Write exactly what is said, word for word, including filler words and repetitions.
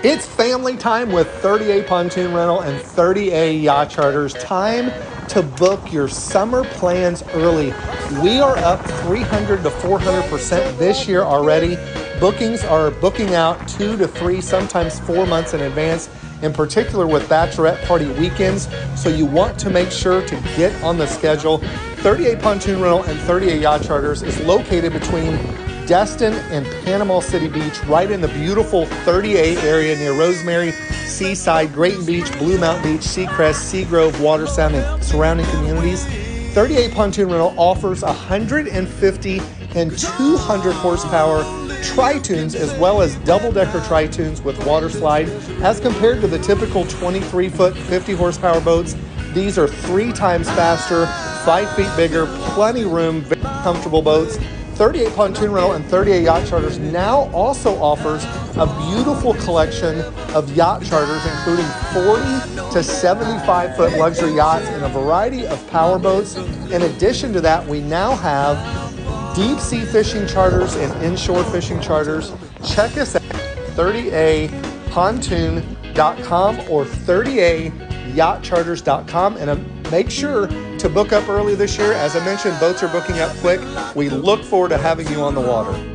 It's family time with thirty A Pontoon Rental and thirty A Yacht Charters. Time to book your summer plans early. We are up three hundred to four hundred percent this year already. Bookings are booking out two to three, sometimes four months in advance, in particular with bachelorette party weekends. So you want to make sure to get on the schedule. thirty A Pontoon Rental and thirty A Yacht Charters is located between Destin and Panama City Beach, right in the beautiful thirty A area near Rosemary, Seaside, Grayton Beach, Blue Mountain Beach, Seacrest, Seagrove, Watersound, and surrounding communities. thirty A Pontoon Rental offers one hundred fifty and two hundred horsepower Tritoons as well as double-decker Tritoons with water slide. As compared to the typical twenty-three foot, fifty horsepower boats, these are three times faster, five feet bigger, plenty room, very comfortable boats. thirty A Pontoon Rental and thirty A Yacht Charters now also offers a beautiful collection of yacht charters, including forty to seventy-five foot luxury yachts and a variety of power boats. In addition to that, we now have deep sea fishing charters and inshore fishing charters. Check us out at thirty A pontoon dot com or thirty A yacht charters dot com, and uh, make sure to book up early this year. As I mentioned, boats are booking up quick. We look forward to having you on the water.